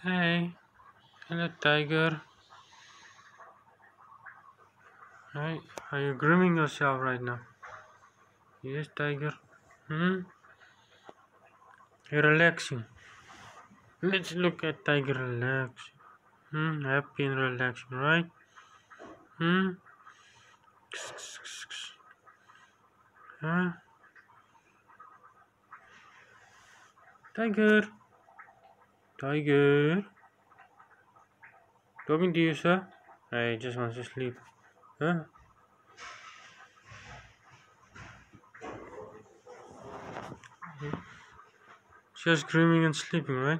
Hey, hello tiger. Hi, are you grooming yourself right now? Yes, tiger. Hmm? You're relaxing. Let's look at tiger relaxing. Happy and relaxing, right? Hmm? Huh? Tiger. Tiger. Talking to you, sir? I just wants to sleep. Huh? Just grooming and sleeping, right?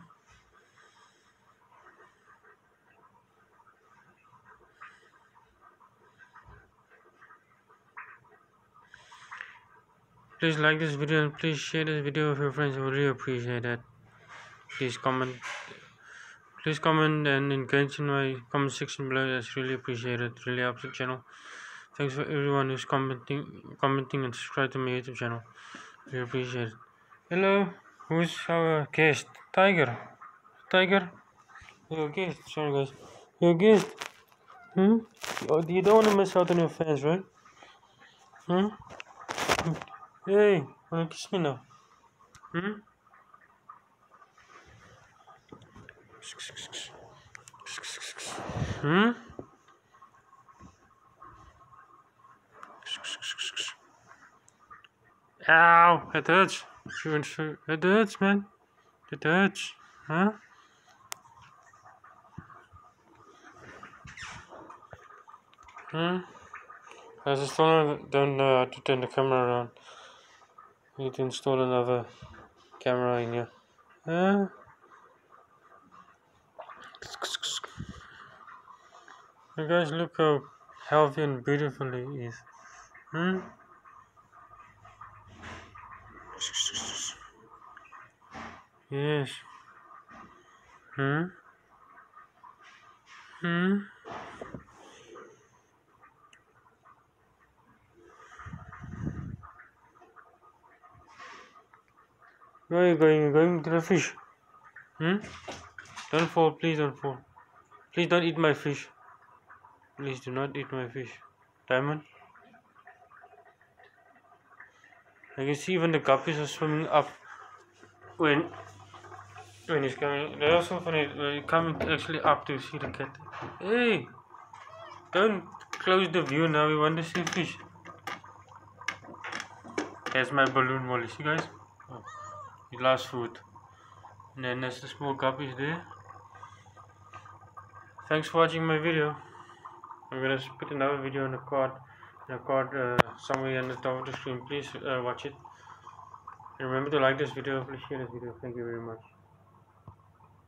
Please like this video and please share this video with your friends. I would really appreciate that. Please comment. Please comment and engage in my comment section below. That's really appreciated. Really helps the channel. Thanks for everyone who's commenting and subscribe to my YouTube channel. Really appreciate it. Hello, who's our guest? Tiger. Tiger. You're a guest. Sorry guys. You're a guest. Hmm? You don't want to miss out on your fans, right? Hmm? Hey, wanna kiss me now? Hmm? Hmm? Ow! It hurts. It hurts, man. It hurts. Huh? Hmm? I just don't know how to turn the camera around. I need to install another camera in here. Huh? You guys look how healthy and beautiful he is. Hmm? Yes. Hmm? Hmm? Where are you going? You're going to the fish. Hmm? Don't fall, please don't fall. Please don't eat my fish. Please do not eat my fish. Diamond? I can see even the guppies are swimming up when he's coming. They're also funny. They're coming actually up to see the cat. Hey! Don't close the view now. We want to see fish. There's my balloon molly. See guys? Oh, he lost food. And then there's the small guppies there. Thanks for watching my video. I'm gonna put another video in the card somewhere on the top of the screen. Please watch it. And remember to like this video. Please share this video. Thank you very much.